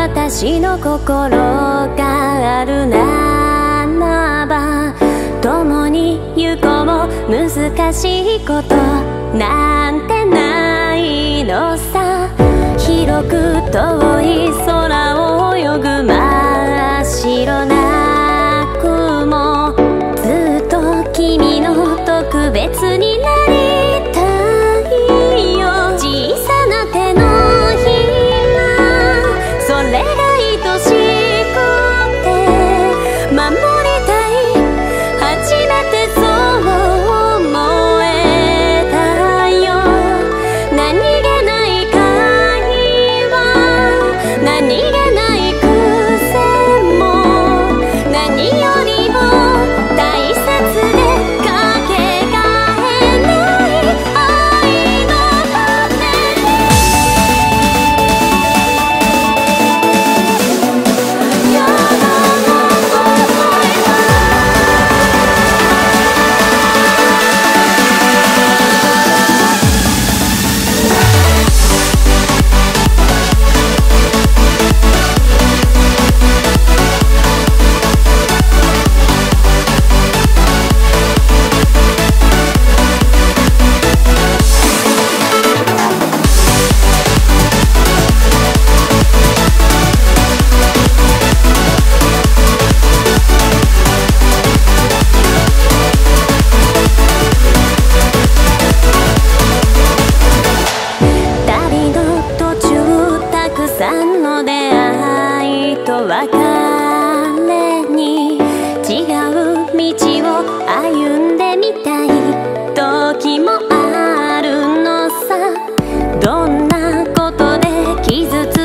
私の心があるならば共に行こう。難しいことなんてないのさ。広く遠い空を泳ぐ真っ白な雲、ずっと君の特別になりたいよ。小さな手のひら、それが愛しくて守りたい。初めてそう思えたよ。何気ない会話、何気ない癖も何よりも大切でかけがえない愛のために。You're the one for my life。旅の途中たくさんの出会いと別れに違う道を歩んでみたい時もあるのさ。どんなことで傷つ